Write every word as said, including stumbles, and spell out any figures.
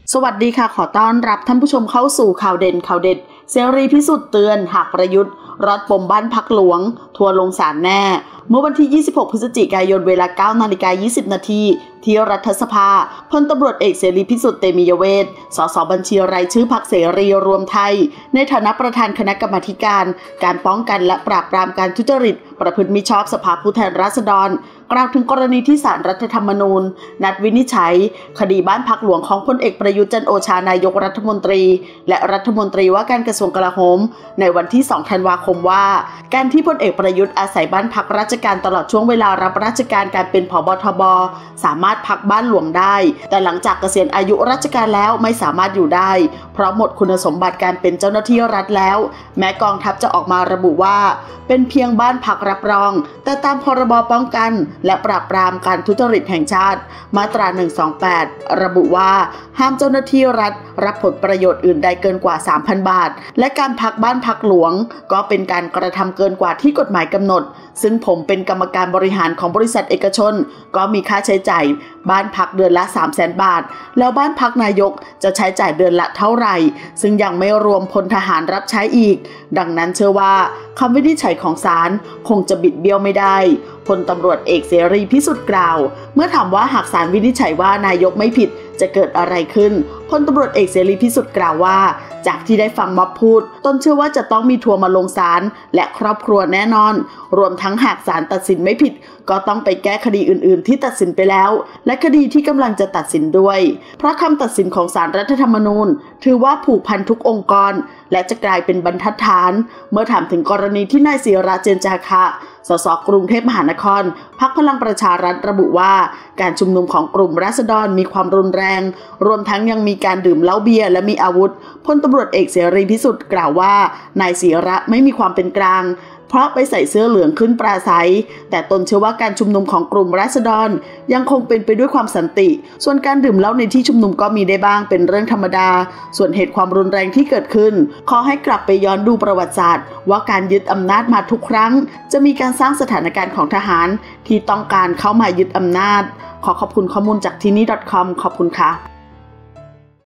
สวัสดีค่ะขอต้อนรับท่านผู้ชมเข้าสู่ข่าวเด่นข่าวเด็ดเสรีพิสุทธิ์เตือนหากประยุทธ์รอดปมบ้านพักหลวงทัวร์ลงศาลแน่เมื่อวันที่ยี่สิบหกพฤศจิกายนเวลา เก้านาฬิกายี่สิบนาทีที่รัฐสภาพลตำรวจเอกเสรีพิสุทธิ์เตมียเวทสสบัญชีรายชื่อพรรคเสรีรวมไทยในฐานะประธานคณะกรรมาการการป้องกันและปราบปรามการทุจริตประพฤติมิชอบสภาผู้แทนราษฎรกล่าวถึงกรณีที่ศาลรัฐธรรมนูญนัดวินิจฉัยคดีบ้านพักหลวงของพลเอกประยุทธ์จันทร์โอชานายกรัฐมนตรีและรัฐมนตรีว่าการกระทรวงกลาโหมในวันที่สองธันวาคมว่าการที่พลเอกประยุทธ์อาศัยบ้านพักราชการตลอดช่วงเวลารับราชการการเป็นผบทบสามารถพักบ้านหลวงได้แต่หลังจากเกษียณอายุราชการแล้วไม่สามารถอยู่ได้เพราะหมดคุณสมบัติการเป็นเจ้าหน้าที่รัฐแล้วแม้กองทัพจะออกมาระบุว่าเป็นเพียงบ้านพักรับรองแต่ตามพรบป้องกันและปราบปรามการทุจริตแห่งชาติมาตราหนึ่งสองแปดระบุว่าห้ามเจ้าหน้าที่รัฐรับผลประโยชน์อื่นใดเกินกว่า สามพัน บาทและการพักบ้านพักหลวงก็เป็นการกระทำเกินกว่าที่กฎหมายกำหนดซึ่งผมเป็นกรรมการบริหารของบริษัทเอกชนก็มีค่าใช้จ่ายบ้านพักเดือนละ สามแสน บาทแล้วบ้านพักนายกจะใช้จ่ายเดือนละเท่าไหร่ซึ่งยังไม่รวมพลทหารรับใช้อีกดังนั้นเชื่อว่าคำวินิจฉัยของศาลคงจะบิดเบี้ยวไม่ได้พลตำรวจเอกเสรีพิสุทธิ์กล่าวเมื่อถามว่าหากศาลวินิจฉัยว่านายกไม่ผิดจะเกิดอะไรขึ้นพลตำรวจเอกเสรีพิสุทธิ์กล่าวว่าจากที่ได้ฟังม็อบพูดตนเชื่อว่าจะต้องมีทัวร์มาลงศาลและครอบครัวแน่นอนรวมทั้งหากศาลตัดสินไม่ผิดก็ต้องไปแก้คดีอื่นๆที่ตัดสินไปแล้วและคดีที่กำลังจะตัดสินด้วยเพราะคำตัดสินของศาลรัฐธรรมนูญถือว่าผูกพันทุกองค์กรและจะกลายเป็นบรรทัดฐานเมื่อถามถึงกรณีที่นายศิระเจนจาคะสสกรุงเทพมหานครพรรคพลังประชารัฐระบุว่าการชุมนุมของกลุ่มราษฎรมีความรุนแรงรวมทั้งยังมีการดื่มเหล้าเบียร์และมีอาวุธพลตำรวจเอกเสรีพิสุทธิ์กล่าวว่านายศิระไม่มีความเป็นกลางเพราะไปใส่เสื้อเหลืองขึ้นปราศัยแต่ตนเชื่อว่าการชุมนุมของกลุ่มราษฎรยังคงเป็นไปด้วยความสันติส่วนการดื่มเหล้าในที่ชุมนุมก็มีได้บ้างเป็นเรื่องธรรมดาส่วนเหตุความรุนแรงที่เกิดขึ้นขอให้กลับไปย้อนดูประวัติศาสตร์ว่าการยึดอำนาจมาทุกครั้งจะมีการสร้างสถานการณ์ของทหารที่ต้องการเข้ามายึดอำนาจขอขอบคุณข้อมูลจากที่นี่ .com ขอบคุณค่ะ